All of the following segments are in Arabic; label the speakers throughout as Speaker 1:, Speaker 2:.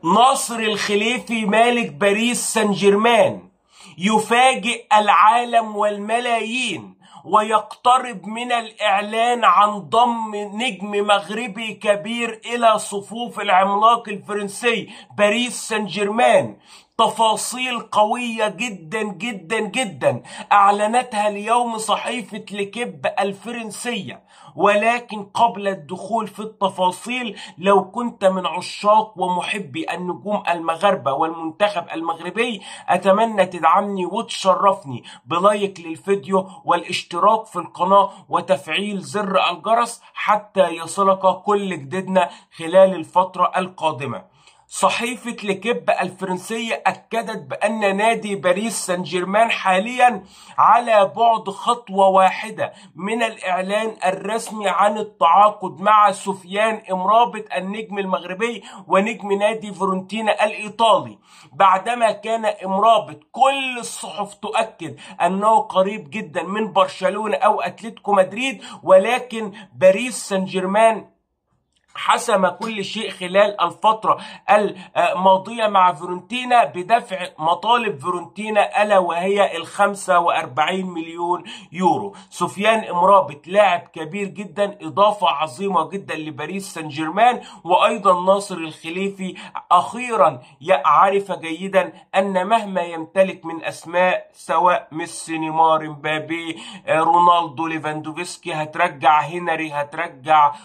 Speaker 1: ناصر الخليفي مالك باريس سان جيرمان يفاجئ العالم والملايين ويقترب من الإعلان عن ضم نجم مغربي كبير إلى صفوف العملاق الفرنسي باريس سان جيرمان. تفاصيل قوية جدا جدا جدا أعلنتها اليوم صحيفة ليكيب الفرنسية. ولكن قبل الدخول في التفاصيل، لو كنت من عشاق ومحبي النجوم المغاربة والمنتخب المغربي، أتمنى تدعمني وتشرفني بلايك للفيديو والاشتراك في القناة وتفعيل زر الجرس حتى يصلك كل جديدنا خلال الفترة القادمة. صحيفة ليكيب الفرنسية أكدت بأن نادي باريس سان جيرمان حاليا على بعد خطوة واحدة من الإعلان الرسمي عن التعاقد مع سفيان امرابط النجم المغربي ونجم نادي فيورنتينا الإيطالي، بعدما كان امرابط كل الصحف تؤكد أنه قريب جدا من برشلونة أو أتلتيكو مدريد، ولكن باريس سان جيرمان حسم كل شيء خلال الفترة الماضية مع فيورنتينا بدفع مطالب فيورنتينا ألا وهي 45 مليون يورو. سفيان امرابط لاعب كبير جدا، إضافة عظيمة جدا لباريس سان جيرمان. وأيضا ناصر الخليفي أخيرا عرف جيدا أن مهما يمتلك من أسماء سواء ميسي، نيمار، مبابي، رونالدو، ليفاندوفسكي، هترجع هنري، هترجع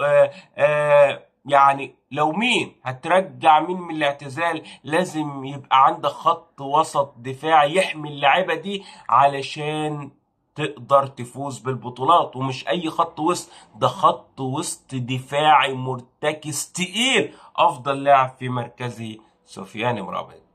Speaker 1: يعني لو مين هترجع مين من الاعتزال، لازم يبقى عندك خط وسط دفاعي يحمي اللاعيبه دي علشان تقدر تفوز بالبطولات. ومش اي خط وسط، ده خط وسط دفاعي مرتكز تقيل. افضل لاعب في مركزي سفيان امرابط.